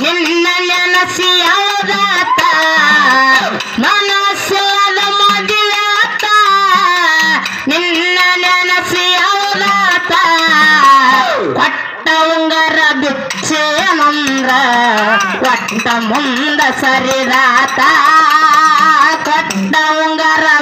ನಿನ್ನ ನೆನಸಿ ಯಾವುದಾತ ಮನಸ್ಸದ ಮದುವೆಯಾತ ನಿನ್ನ ನೆನಸಿ ಯಾವುದಾತ ಕೊಟ್ಟ ಉಂಗರ ಬಿಚ್ಚೇನಂದ್ರ ಕೊಟ್ಟ ಮುಂದ ಸರಿದಾತ ಕೊಟ್ಟ ಉಂಗರ